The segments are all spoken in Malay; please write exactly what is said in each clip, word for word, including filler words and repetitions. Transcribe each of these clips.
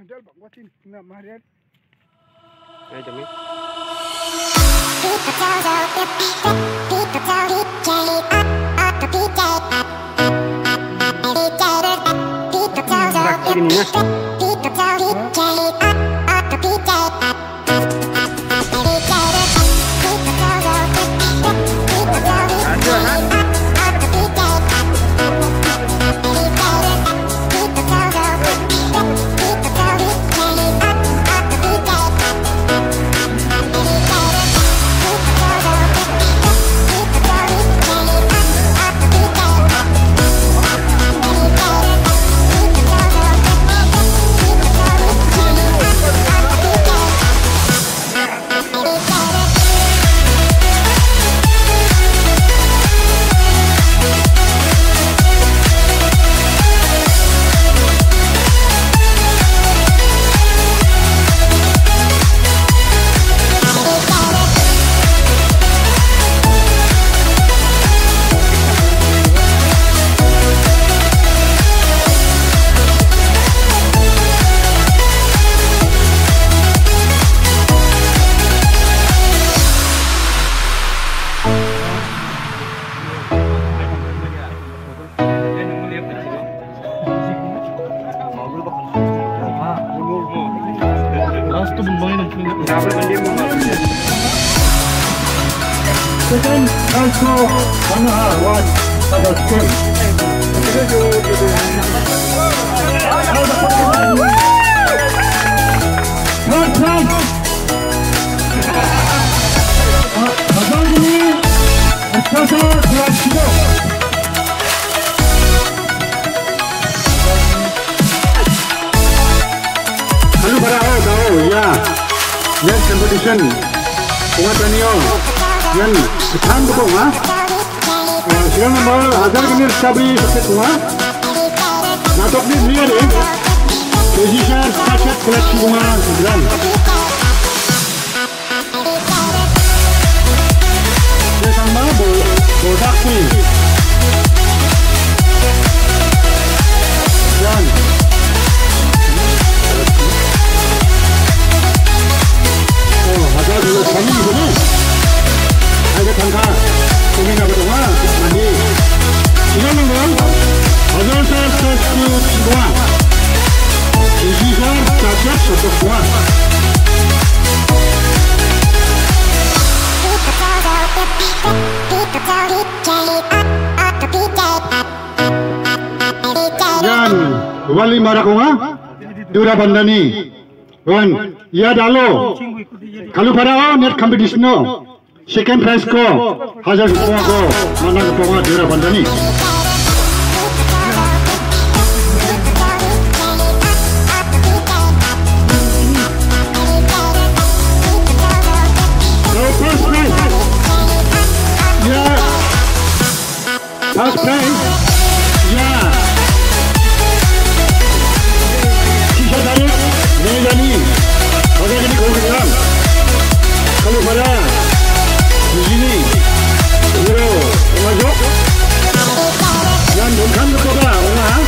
Mandal bang watin na marian. Ay dami. Bakin niya. Second, also one one other skin. Third time. Hazardini, Espresso, Classico. Hello, para tahu ya. Next competition, Umatanio. Yan, sekarang betul ah. Sekarang nombor hazar kini sabri sukses ah. Natok ni ni ada. Position sachet koleksi bunga sembilan. Sama bo bodak ni. Yan. Oh, hazar dulu kami ini. Ada tangga, kami nak berdoa, mandi. Ini memang hazar saya satu dua, ini saya cacat satu dua. Yan, wali marakunga, dura bandani, wan, ya dalo. Kalau pada net competition no. Second prize ko hazar rupiah ko mana keponga dura bandani. So first prize, yeah, first prize, yeah. Sisa tarik, nejani, hazar ini kau kenyang. Kalau pada ini, bro, masuk. Yang bukan betul lah, orang.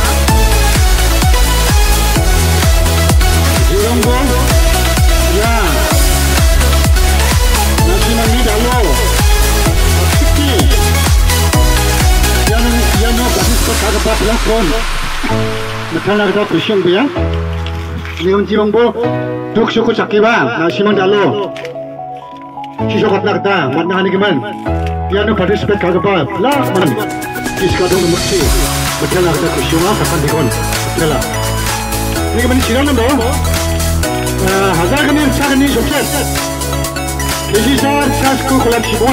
Jurong bom, ya. Nasi mandi dalo, sikit. Yang yang nak kasih kau kagak apa pelakon. Macam nak kita kusyong tu ya. Ini orang jurong bom, duk syukur sakit bang. Nasi mandi dalo. Sisa kat nak dah, mana ni keman? Dia nak participate kagak apa? Lah, man. Kisah dong mesti. Betul lah kita kusyong ah, kapan dikon? Betul lah. Ni keman sirang nando. Hazar kini, sah kini sukses. Kisi sah, kasku koleksi semua.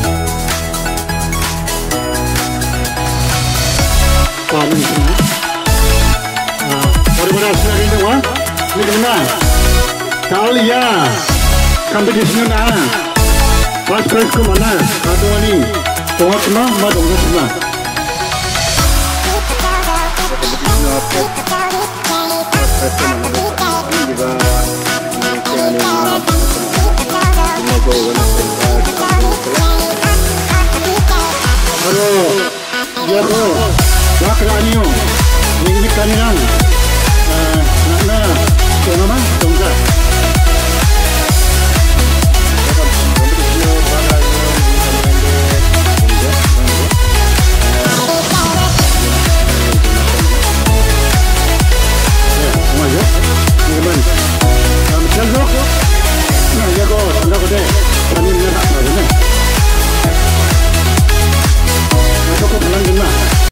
Kamu ni. Orang-orang senang ini wah. Ni keman. Talia. Competition na. First prize ko mana? Kado ni. Tunggu semua, mat tunggu semua. Competition na apa? First prize ko mana? Di bawah. Mereka ni mana? Ini go one Hello. Ya bro. Dah kerana ni. Ini kaniran. Nak nak. Ito naman.